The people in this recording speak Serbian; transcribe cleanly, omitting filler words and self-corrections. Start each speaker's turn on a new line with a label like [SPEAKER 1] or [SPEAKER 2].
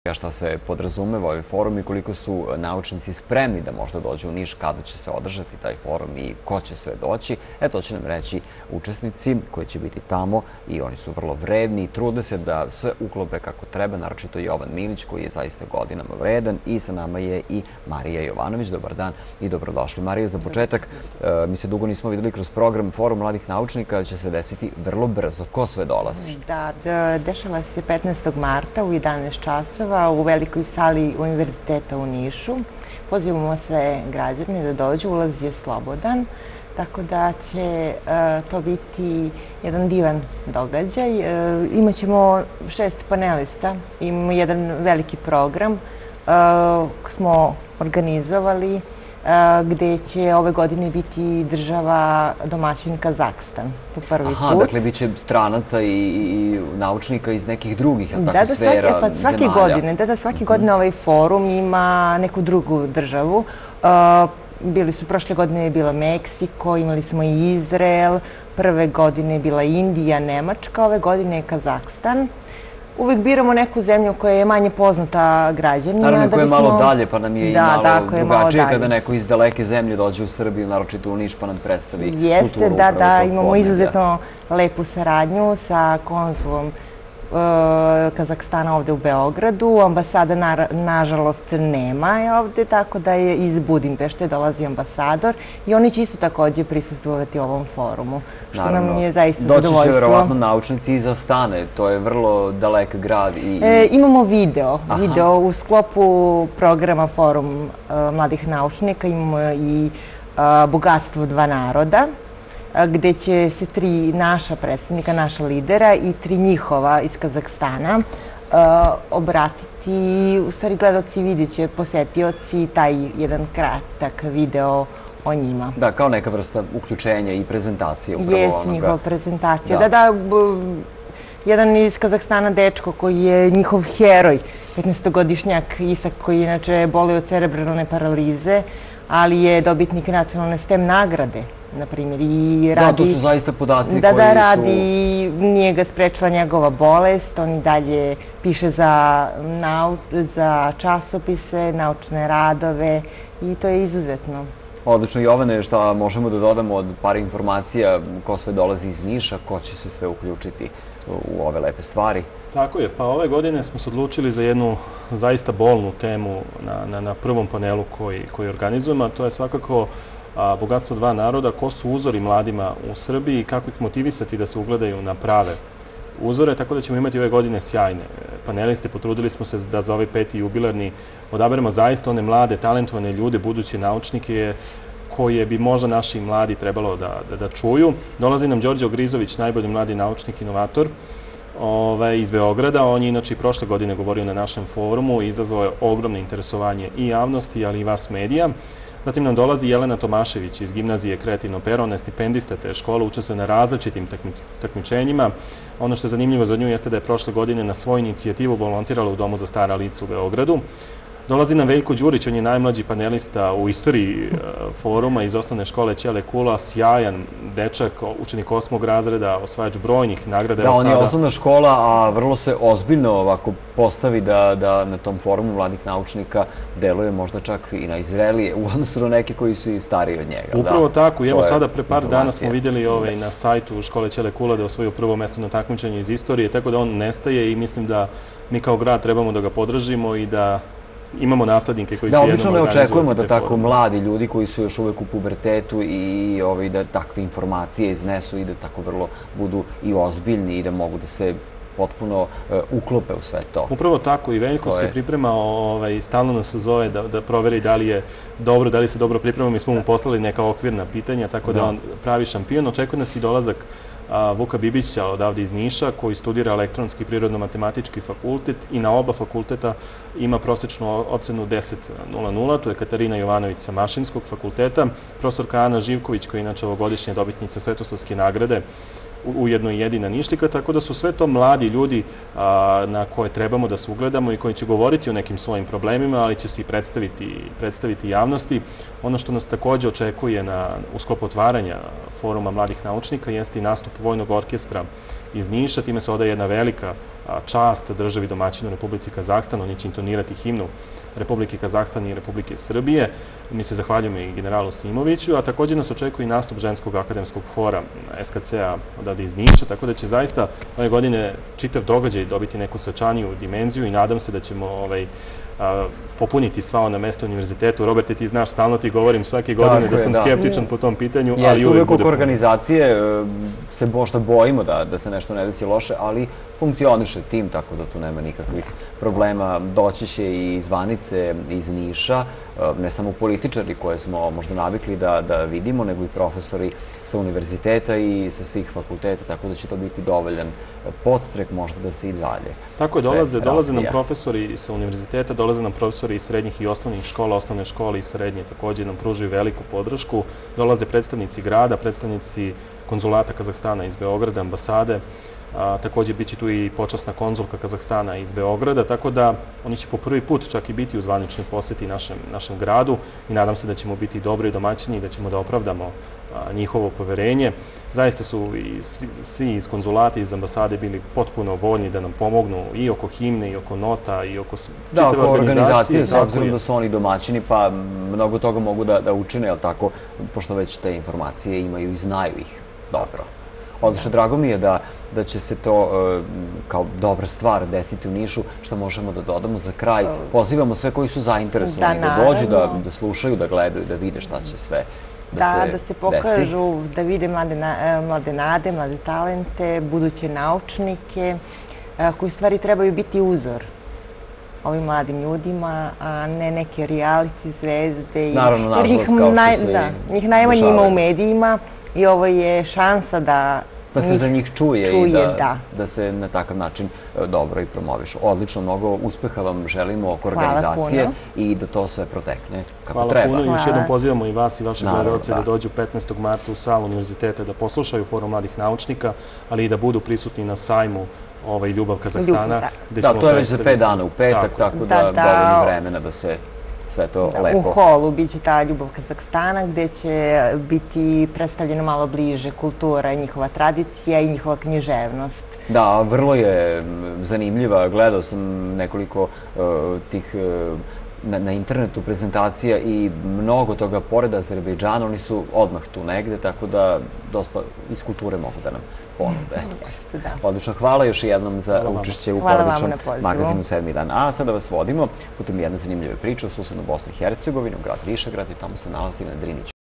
[SPEAKER 1] šta se podrazumeva ovaj forum i koliko su naučnici spremni da možda dođu u Niš, kada će se održati taj forum i ko će sve doći. To će nam reći učesnici koji će biti tamo i oni su vrlo vredni i trude se da sve uklope kako treba, naročito Jovan Milić koji je zaista godinama vredan i sa nama je i Marija Jovanović. Dobar dan i dobrodošli. Marija, za početak, mi se dugo nismo videli kroz program Forum mladih naučnika, će se desiti vrlo brzo. Ko sve dolazi?
[SPEAKER 2] Da, dešava se 15. marta u 11 časova u velikoj sali Univerziteta u Nišu. Pozivamo sve građane da dođu, ulaz je slobodan, tako da će to biti jedan divan događaj. Imaćemo 6 panelista, imamo jedan veliki program smo organizovali gde će ove godine biti država domaćin Kazahstan po prvi put.
[SPEAKER 1] Aha, dakle, bit će stranaca i naučnika iz nekih drugih sfera, zemalja.
[SPEAKER 2] Svake godine ovaj forum ima neku drugu državu. Prošle godine je bila Meksiko, imali smo i Izrael, prve godine je bila Indija, Nemačka, ove godine je Kazahstan. Uvijek biramo neku zemlju koja je manje poznata građanima.
[SPEAKER 1] Naravno, koja je malo dalje, pa nam je i malo drugačije kada neko iz daleke zemlje dođe u Srbiju, naročito u Niš, pa nam predstavi kulturu upravo tog podneblja.
[SPEAKER 2] Jeste, da, imamo izuzetno lepu saradnju sa konzulom Kazahstana ovde u Beogradu. Ambasada, nažalost, nema je ovde, tako da je iz Budimpešte dolazi ambasador i oni će isto takođe prisustvovati ovom forumu, što nam je zaista zadovoljstvo.
[SPEAKER 1] Doći će verovatno naučnici iz Astane, to je vrlo dalek grad.
[SPEAKER 2] Imamo video u sklopu programa Forum mladih naučnika, imamo i Bogatstvo dva naroda, gde će se 3 naša predstavnika, naša lidera i 3 njihova iz Kazahstana obratiti, u stvari gledaoci vidjet će, posetioci, taj jedan kratak video o njima.
[SPEAKER 1] Da, kao neka vrsta uključenja i prezentacije upravo onoga.
[SPEAKER 2] Jeste njihova prezentacija. Da, jedan iz Kazahstana dečko koji je njihov heroj, 15-godišnjak Isak, koji inače boluje od cerebralne paralize, ali je dobitnik nacionalne STEM nagrade, na primjer, i radi...
[SPEAKER 1] Da, to su zaista podaci koji su...
[SPEAKER 2] Da, radi, nije ga sprečila njegova bolest, on i dalje piše za časopise, naučne radove i to je izuzetno.
[SPEAKER 1] Odlično. Jovane, šta možemo da dodamo od par informacija, ko sve dolazi iz Niša, ko će se sve uključiti u ove lepe stvari?
[SPEAKER 3] Tako je, pa ove godine smo se odlučili za jednu zaista bolnu temu na prvom panelu koji organizujemo, a to je svakako Bogatstvo dva naroda, ko su uzori mladima u Srbiji i kako ih motivisati da se ugledaju na prave uzore, tako da ćemo imati ove godine sjajne paneliste. Potrudili smo se da za ovaj 5. jubilarni odaberemo zaista one mlade, talentovane ljude, buduće naučnike koje bi možda naši mladi trebalo da čuju. Dolazi nam Đorđe Ogrizović, najbolji mladi naučnik, inovator iz Beograda. On je inače i prošle godine govorio na našem forumu i izazvao je ogromno interesovanje i javnosti, ali i vas medija. Zatim nam dolazi Jelena Tomašević iz gimnazije Kreativno pero, ona je stipendista te škole, učestvuje na različitim takmičenjima. Ono što je zanimljivo za nju jeste da je prošle godine na svoju inicijativu volontirala u Domu za stara lica u Beogradu. Dolazi nam Veljko Đurić, on je najmlađi panelista u istoriji foruma iz osnovne škole Ćele Kula, sjajan dečak, učenik 8. razreda, osvajač brojnih nagrada.
[SPEAKER 1] Da, on je osnovna škola, a vrlo se ozbiljno ovako postavi da na tom forumu mladih naučnika deluje možda čak i na Izraelije, u odnosu na neke koji su i stariji od njega.
[SPEAKER 3] Upravo tako, i evo sada pre par dana smo vidjeli na sajtu škole Ćele Kula da je osvojio prvo mesto na takmičenju iz istorije, tako da on nestaje i mislim da mi kao grad trebamo da ga podržimo i da imamo naslednike koji će jednom organizovati te forume.
[SPEAKER 1] Da, obično ne očekujemo da tako mladi ljudi koji su još uvek u pubertetu i da takve informacije iznesu i da tako vrlo budu i ozbiljni i da mogu da se potpuno uklope u sve to.
[SPEAKER 3] Upravo tako, i Veljko se priprema, stalno nas zove da proveri da li je dobro, da li se dobro priprema. Mi smo mu poslali neka okvirna pitanja, tako da on pravi šampion. Očekuje nas i dolazak Vuka Bibića odavde iz Niša, koji studira elektronski i prirodno-matematički fakultet i na oba fakulteta ima prosečnu ocenu 10.00. To je Katarina Jovanović sa Mašinskog fakulteta, profesorka Ana Živković, koja je inače ovogodišnja dobitnica Svetosavske nagrade, ujedno i jedina Nišlika, tako da su sve to mladi ljudi na koje trebamo da se ugledamo i koji će govoriti o nekim svojim problemima, ali će se i predstaviti javnosti. Ono što nas takođe očekuje u sklopu otvaranja foruma mladih naučnika jeste i nastup Vojnog orkestra iz Niša. Time se odaje jedna velika čast državi domaćinu Republici Kazahstan. Oni će intonirati himnu Republike Kazahstan i Republike Srbije. Mi se zahvaljujemo i generalu Simoviću, a također nas očekuje i nastup ženskog akademskog hora SKC-a odavde iz Niša, tako da će zaista ove godine čitav događaj dobiti neku svečaniju dimenziju i nadam se da ćemo popuniti sva ona mesta u univerzitetu. Roberte, ti znaš, stalno ti govorim svake godine da sam skeptičan po tom pitanju, ali uvek bude.
[SPEAKER 1] Uvek oko organizacije se možda bojimo da se nešto ne desi loše, ali funkcioniše tim, tako da tu nema nikakvih problema. Doći će i iz Vanice, iz Niša, ne samo političari koje smo možda navikli da vidimo, nego i profesori sa univerziteta i sa svih fakulteta, tako da će to biti dovoljan podstrek možda da se i dalje.
[SPEAKER 3] Tako je, dolaze nam profesori sa univerziteta, dolaze nam profesori iz srednjih i osnovnih škola, osnovne škole i srednje također nam pružaju veliku podršku. Dolaze predstavnici grada, predstavnici konzulata Kazahstana iz Beograda, ambasade. Također bit će tu i počasna konzulka Kazahstana iz Beograda, tako da oni će po prvi put čak i biti u zvaničnoj posjeti našem gradu i nadam se da ćemo biti dobri domaćini i da ćemo da opravdamo njihovo poverenje. Zaista su svi iz konzulata i iz ambasade bili potpuno voljni da nam pomognu i oko himne, i oko nota, i oko čitave organizacije.
[SPEAKER 1] S obzirom da su oni domaćini, pa mnogo toga mogu da učine, jel tako, pošto već te informacije imaju i znaju ih dobro. Odlično, drago mi je da će se to kao dobra stvar desiti u Nišu, što možemo da dodamo za kraj. Pozivamo sve koji su zainteresovani da dođu, da slušaju, da gledaju, da vide šta će sve da se desi.
[SPEAKER 2] Da se pokažu, da vide mlade nade, mlade talente, buduće naučnike, koji stvari trebaju biti uzor ovim mladim ljudima, a ne neke reality zvezde.
[SPEAKER 1] Naravno, nažalost, kao što se i
[SPEAKER 2] njih najmanje ima u medijima i ovo je šansa da
[SPEAKER 1] se za njih čuje i da se na takav način dobro i promovišu. Odlično, mnogo uspeha vam želimo oko organizacije i da to sve protekne kako treba.
[SPEAKER 3] Hvala puno i još jednom pozivamo i vas i vaše gledalce da dođu 15. marta u salu univerziteta da poslušaju Forum mladih naučnika, ali i da budu prisutni na sajmu Ljubav Kazahstana.
[SPEAKER 1] Da, to je već za 5 dana u petak, tako da dovoljno vremena da se sve to lepo.
[SPEAKER 2] U holu biće ta Ljubav Kazahstana gde će biti predstavljeno malo bliže kultura, njihova tradicija i njihova književnost.
[SPEAKER 1] Da, vrlo je zanimljiva. Gledao sam nekoliko tih na internetu prezentacija i mnogo toga pored Azerbejdžana, oni su odmah tu negde, tako da dosta iz kulture mogu da nam ponude. Odlično, hvala još jednom za učešće u porodičnom magazinu 7. dan. A sada vas vodimo putem jedne zanimljive priče o susednu Bosnu i Hercegovini, u grad Višegrad i tamo se nalazi na Driniću.